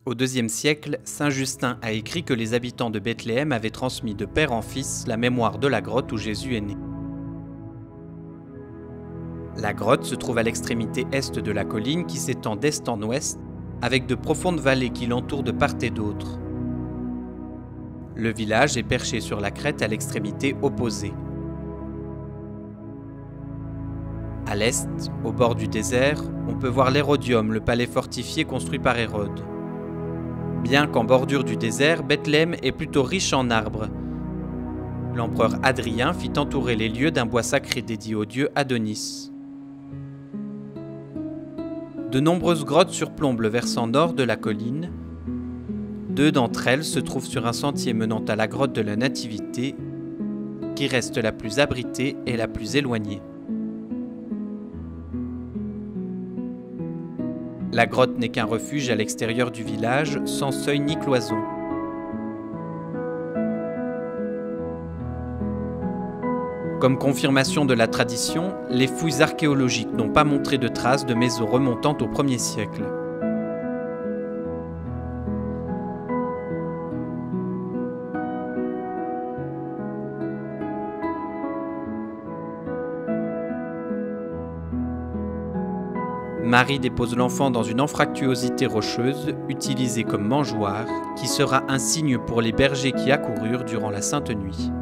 Au IIe siècle, saint Justin a écrit que les habitants de Bethléem avaient transmis de père en fils la mémoire de la grotte où Jésus est né. La grotte se trouve à l'extrémité est de la colline qui s'étend d'est en ouest, avec de profondes vallées qui l'entourent de part et d'autre. Le village est perché sur la crête à l'extrémité opposée. À l'est, au bord du désert, on peut voir l'Hérodium, le palais fortifié construit par Hérode. Bien qu'en bordure du désert, Bethléem est plutôt riche en arbres. L'empereur Hadrien fit entourer les lieux d'un bois sacré dédié au dieu Adonis. De nombreuses grottes surplombent le versant nord de la colline. 2 d'entre elles se trouvent sur un sentier menant à la grotte de la Nativité, qui reste la plus abritée et la plus éloignée. La grotte n'est qu'un refuge à l'extérieur du village, sans seuil ni cloison. Comme confirmation de la tradition, les fouilles archéologiques n'ont pas montré de traces de maisons remontant au 1er siècle. Marie dépose l'enfant dans une anfractuosité rocheuse, utilisée comme mangeoire, qui sera un signe pour les bergers qui accoururent durant la Sainte Nuit.